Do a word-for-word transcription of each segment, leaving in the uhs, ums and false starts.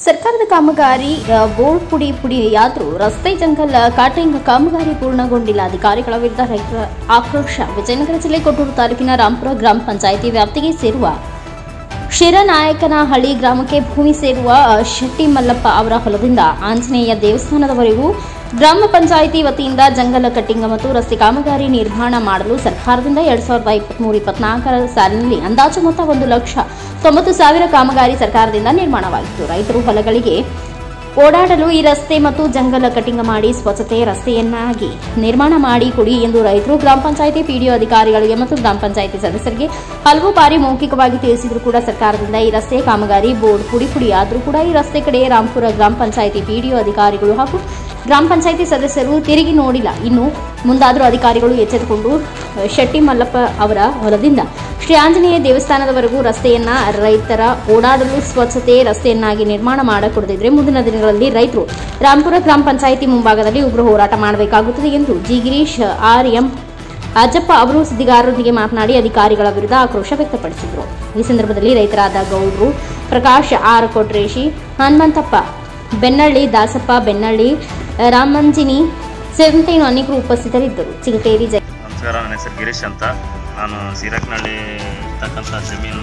ಸರ್ಕಾರದ ಕಾಮಗಾರಿ ಬೋರ್ಡ್ ಪುಡಿ ಪುಡಿಯಾದರೂ ರಸ್ತೆ ಜಂಗಲ್ ಕಟಿಂಗ್ ಕಾಮಗಾರಿ ಪೂರ್ಣಗೊಂಡಿಲ್ಲ. ಅಧಿಕಾರಿಗಳ ವಿರುದ್ಧ ರೈತರ ಆಕ್ರೋಶ. ವಿಜಯನಗರ ಜಿಲ್ಲೆ ಕೊಟ್ಟೂರು ತಾಲೂಕಿನ ರಾಂಪುರ ಗ್ರಾಮ ಪಂಚಾಯಿತಿ ವ್ಯಾಪ್ತಿಗೆ ಸೇರುವ ಶಿರನಾಯಕನಹಳ್ಳಿ ಗ್ರಾಮಕ್ಕೆ ಭೂಮಿ ಸೇರುವ ಶೆಟ್ಟಿ ಮಲ್ಲಪ್ಪ ಅವರ ಹೊಲದಿಂದ ಆಂಜನೇಯ ದೇವಸ್ಥಾನದವರೆಗೂ ಗ್ರಾಮ ಪಂಚಾಯಿತಿ ವತಿಯಿಂದ ಜಂಗಲ್ ಕಟ್ಟಿಂಗ್ ಮತ್ತು ರಸ್ತೆ ಕಾಮಗಾರಿ ನಿರ್ಮಾಣ ಮಾಡಲು ಸರ್ಕಾರದಿಂದ ಎರಡ್ ಸಾವಿರದ ಇಪ್ಪತ್ಮೂರು ಇಪ್ಪತ್ನಾಲ್ಕರ ಸಾಲಿನಲ್ಲಿ ಅಂದಾಜು ಮೊತ್ತ ಒಂದು ಲಕ್ಷ ತೊಂಬತ್ತು ಸಾವಿರ ಕಾಮಗಾರಿ ಸರ್ಕಾರದಿಂದ ನಿರ್ಮಾಣವಾಗಿತ್ತು. ರೈತರು ಹೊಲಗಳಿಗೆ ಓಡಾಡಲು ಈ ರಸ್ತೆ ಮತ್ತು ಜಂಗಲ್ ಕಟ್ಟಿಂಗ್ ಮಾಡಿ ಸ್ವಚ್ಛತೆ ರಸ್ತೆಯನ್ನಾಗಿ ನಿರ್ಮಾಣ ಮಾಡಿ ಕೊಡಿ ಎಂದು ರೈತರು ಗ್ರಾಮ ಪಂಚಾಯಿತಿ ಪಿಡಿಒ ಅಧಿಕಾರಿಗಳಿಗೆ ಮತ್ತು ಗ್ರಾಮ ಪಂಚಾಯಿತಿ ಸದಸ್ಯರಿಗೆ ಹಲವು ಬಾರಿ ಮೌಖಿಕವಾಗಿ ತಿಳಿಸಿದರೂ ಕೂಡ ಸರ್ಕಾರದಿಂದ ಈ ರಸ್ತೆ ಕಾಮಗಾರಿ ಬೋರ್ಡ್ ಪುಡಿ ಪುಡಿಯಾದರೂ ಕೂಡ ಈ ರಸ್ತೆ ಕಡೆ ರಾಂಪುರ ಗ್ರಾಮ ಪಂಚಾಯಿತಿ ಪಿಡಿಒ ಅಧಿಕಾರಿಗಳು ಹಾಗೂ ಗ್ರಾಮ ಪಂಚಾಯಿತಿ ಸದಸ್ಯರು ತಿರುಗಿ ನೋಡಿಲ್ಲ. ಇನ್ನು ಮುಂದಾದರೂ ಅಧಿಕಾರಿಗಳು ಎಚ್ಚೆತ್ತುಕೊಂಡು ಶೆಟ್ಟಿ ಮಲ್ಲಪ್ಪ ಅವರ ಹೊಲದಿಂದ ಶ್ರೀ ಆಂಜನೇಯ ದೇವಸ್ಥಾನದವರೆಗೂ ರಸ್ತೆಯನ್ನ ರೈತರ ಓಡಾಡಲು ಸ್ವಚ್ಛತೆ ರಸ್ತೆಯನ್ನಾಗಿ ನಿರ್ಮಾಣ ಮಾಡಿಕೊಡದಿದ್ರೆ ಮುಂದಿನ ದಿನಗಳಲ್ಲಿ ರೈತರು ರಾಂಪುರ ಗ್ರಾಮ ಪಂಚಾಯಿತಿ ಮುಂಭಾಗದಲ್ಲಿ ಉಗ್ರ ಹೋರಾಟ ಮಾಡಬೇಕಾಗುತ್ತದೆ ಎಂದು G Girish R M Ajjappa ಅವರು ಸುದ್ದಿಗಾರರೊಂದಿಗೆ ಮಾತನಾಡಿ ಅಧಿಕಾರಿಗಳ ವಿರುದ್ಧ ಆಕ್ರೋಶ ವ್ಯಕ್ತಪಡಿಸಿದರು. ಈ ಸಂದರ್ಭದಲ್ಲಿ ರೈತರಾದ ಗೌಡ್ರು ಪ್ರಕಾಶ್ ಆರ್ ಕೊಟ್ರೇಶಿ, ಹನುಮಂತಪ್ಪ ಬೆನ್ನಳ್ಳಿ, ದಾಸಪ್ಪ ಬೆನ್ನಳ್ಳಿ, ರಾಮಂಜಿನಿ ಸೇರಿದಂತೆ ಅನೇಕರು ಉಪಸ್ಥಿತರಿದ್ದರು. ಚಿಗಟೇರಿ ಜೈ ನಮಸ್ಕಾರ. ನನ್ನ ಹೆಸರು ಗಿರೀಶ್ ಅಂತ. ನಾನು ಸೀರಕ್ನಹಳ್ಳಿ ಇರ್ತಕ್ಕಂಥ ಜಮೀನು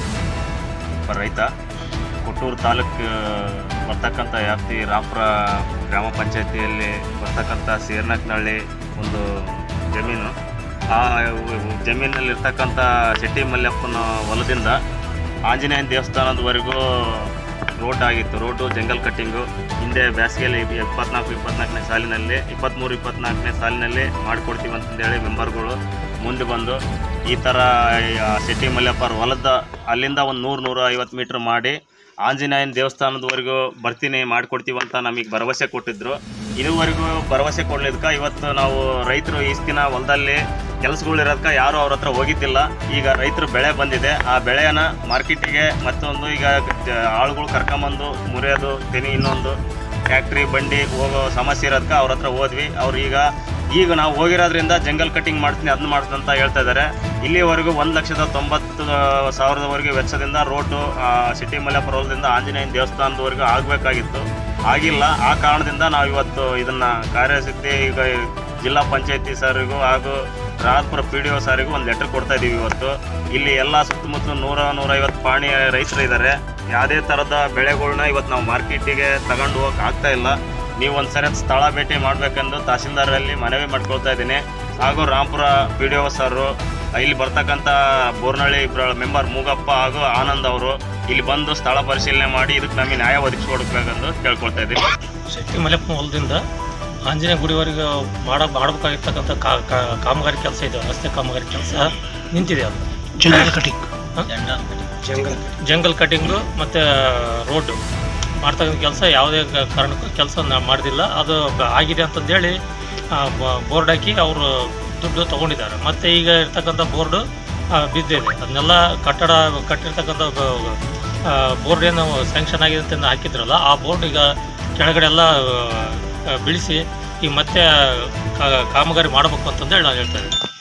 ರೈತ. ಕೊಟ್ಟೂರು ತಾಲೂಕು ಬರ್ತಕ್ಕಂಥ ವ್ಯಾಪ್ತಿ ರಾಂಪುರ ಗ್ರಾಮ ಪಂಚಾಯತಿಯಲ್ಲಿ ಬರ್ತಕ್ಕಂಥ ಸೀರಕ್ನಹಳ್ಳಿ ಒಂದು ಜಮೀನು. ಆ ಜಮೀನಲ್ಲಿರ್ತಕ್ಕಂಥ ಶೆಟ್ಟಿ ಮಲ್ಲಪ್ಪನ ಹೊಲದಿಂದ ಆಂಜನೇಯ ದೇವಸ್ಥಾನದವರೆಗೂ ರೋಡ್ ಆಗಿತ್ತು. ರೋಡು ಜಂಗಲ್ ಕಟ್ಟಿಂಗು ಹಿಂದೆ ಬೇಸಿಗೆಯಲ್ಲಿ ಇಪ್ಪತ್ನಾಲ್ಕು ಇಪ್ಪತ್ನಾಲ್ಕನೇ ಸಾಲಿನಲ್ಲಿ ಇಪ್ಪತ್ತ್ಮೂರು ಇಪ್ಪತ್ನಾಲ್ಕನೇ ಸಾಲಿನಲ್ಲಿ ಮಾಡಿಕೊಡ್ತೀವಿ ಅಂತಂದೇಳಿ ಮೆಂಬರ್ಗಳು ಮುಂದೆ ಬಂದು ಈ ಥರ ಶೆಟ್ಟಿ ಮಲ್ಲಪ್ಪ ಹೊಲದ ಅಲ್ಲಿಂದ ಒಂದು ನೂರು ನೂರ ಐವತ್ತು ಮೀಟ್ರ್ ಮಾಡಿ ಆಂಜನೇಯನ ದೇವಸ್ಥಾನದವರೆಗೂ ಬರ್ತೀನಿ ಮಾಡಿಕೊಡ್ತೀವಿ ಅಂತ ನಮಗೆ ಭರವಸೆ ಕೊಟ್ಟಿದ್ದರು. ಇದುವರೆಗೂ ಭರವಸೆ ಕೊಡಲಿದ್ದಕ್ಕೆ ಇವತ್ತು ನಾವು ರೈತರು ಇಷ್ಟು ದಿನ ಹೊಲದಲ್ಲಿ ಕೆಲಸಗಳಿರೋದಕ್ಕೆ ಯಾರೂ ಅವ್ರ ಹತ್ರ ಹೋಗಿದ್ದಿಲ್ಲ. ಈಗ ರೈತರು ಬೆಳೆ ಬಂದಿದೆ, ಆ ಬೆಳೆನ ಮಾರ್ಕೆಟಿಗೆ ಮತ್ತೊಂದು ಈಗ ಆಳುಗಳು ಕರ್ಕೊಂಬಂದು ಮುರಿಯೋದು ತೆನಿ ಇನ್ನೊಂದು ಫ್ಯಾಕ್ಟ್ರಿ ಬಂಡಿ ಹೋಗೋ ಸಮಸ್ಯೆ ಇರೋದಕ್ಕೆ ಅವ್ರ ಹತ್ರ ಹೋದ್ವಿ. ಅವ್ರು ಈಗ ಈಗ ನಾವು ಹೋಗಿರೋದ್ರಿಂದ ಜಂಗಲ್ ಕಟ್ಟಿಂಗ್ ಮಾಡ್ತೀನಿ ಅದನ್ನ ಮಾಡ್ತೀನಿ ಅಂತ ಹೇಳ್ತಾ ಇದ್ದಾರೆ. ಇಲ್ಲಿವರೆಗೂ ಒಂದು ಲಕ್ಷದ ತೊಂಬತ್ತು ಸಾವಿರದವರೆಗೆ ವೆಚ್ಚದಿಂದ ರೋಡು ಶೆಟ್ಟಿ ಮಲ್ಲಪ್ಪ ಹೊಲದಿಂದ ಆಂಜನೇಯನ ದೇವಸ್ಥಾನದವರೆಗೂ ಆಗಬೇಕಾಗಿತ್ತು, ಆಗಿಲ್ಲ. ಆ ಕಾರಣದಿಂದ ನಾವು ಇವತ್ತು ಇದನ್ನು ಕಾರ್ಯಸಿದ್ಧಿ ಈಗ ಜಿಲ್ಲಾ ಪಂಚಾಯತಿ ಸರಿಗೂ ಹಾಗೂ ರಾಂಪುರ ಪಿ ಡಿ ಒ ಸಾರಿಗೂ ಒಂದು ಲೆಟರ್ ಕೊಡ್ತಾ ಇದ್ದೀವಿ. ಇವತ್ತು ಇಲ್ಲಿ ಎಲ್ಲ ಸುತ್ತಮುತ್ತಲು ನೂರ ನೂರೈವತ್ತು ಪಾಣಿ ರೈತರು ಇದ್ದಾರೆ. ಯಾವುದೇ ಥರದ ಬೆಳೆಗಳನ್ನ ಇವತ್ತು ನಾವು ಮಾರ್ಕೆಟಿಗೆ ತಗೊಂಡು ಹೋಗಕ್ಕೆ ಆಗ್ತಾ ಇಲ್ಲ. ನೀವು ಒಂದು ಸರಿ ಸ್ಥಳ ಭೇಟಿ ಮಾಡಬೇಕೆಂದು ತಹಸೀಲ್ದಾರಲ್ಲಿ ಮನವಿ ಮಾಡ್ಕೊಳ್ತಾ ಇದ್ದೀನಿ. ಹಾಗೂ ರಾಂಪುರ ಪಿ ಡಿ ಒ ಸರು ಇಲ್ಲಿ ಬರ್ತಕ್ಕಂಥ ಬೋರ್ನಹಳ್ಳಿ ಇಬ್ಬರ ಮೆಂಬರ್ ಮೂಗಪ್ಪ ಹಾಗೂ ಆನಂದ್ ಅವರು ಇಲ್ಲಿ ಬಂದು ಸ್ಥಳ ಪರಿಶೀಲನೆ ಮಾಡಿ ಇದಕ್ಕೆ ನಮಗೆ ನ್ಯಾಯ ಒದಗಿಸ್ಕೊಡ್ಬೇಕೆಂದು ಕೇಳ್ಕೊಳ್ತಾ ಇದ್ದೀವಿ. ಶೆಟ್ಟಿ ಮಲ್ಲಪ್ಪ ಹೊಲದಿಂದ ಆಂಜನೇಯ ಗುಡಿವರೆಗೆ ಮಾಡ ಮಾಡಬೇಕಾಗಿರ್ತಕ್ಕಂಥ ಕಾಮಗಾರಿ ಕೆಲಸ ಇದೆ. ರಸ್ತೆ ಕಾಮಗಾರಿ ಕೆಲಸ ನಿಂತಿದೆ. ಅದು jungle cutting jungle jungle cutting ಮತ್ತು ರೋಡು ಮಾಡ್ತಕ್ಕಂಥ ಕೆಲಸ ಯಾವುದೇ ಕಾರಣಕ್ಕೂ ಕೆಲಸ ಮಾಡೋದಿಲ್ಲ. ಅದು ಆಗಿದೆ ಅಂತಂದೇಳಿ ಬೋರ್ಡ್ ಹಾಕಿ ಅವರು ದುಡ್ಡು ತೊಗೊಂಡಿದ್ದಾರೆ. ಮತ್ತು ಈಗ ಇರ್ತಕ್ಕಂಥ ಬೋರ್ಡು ಬಿದ್ದಿದೆ. ಅದನ್ನೆಲ್ಲ ಕಟ್ಟಡ ಕಟ್ಟಿರ್ತಕ್ಕಂಥ ಬೋರ್ಡ್ ಏನು ಸ್ಯಾಂಕ್ಷನ್ ಆಗಿದೆ ಅಂತ ಹಾಕಿದ್ರಲ್ಲ, ಆ ಬೋರ್ಡ್ ಈಗ ಕೆಳಗಡೆ ಎಲ್ಲ ಬೀಳಿಸಿ ಈಗ ಮತ್ತೆ ಕಾಮಗಾರಿ ಮಾಡಬೇಕು ಅಂತಂದೇಳಿ ನಾನು ಹೇಳ್ತಾ ಇದ್ದೀನಿ.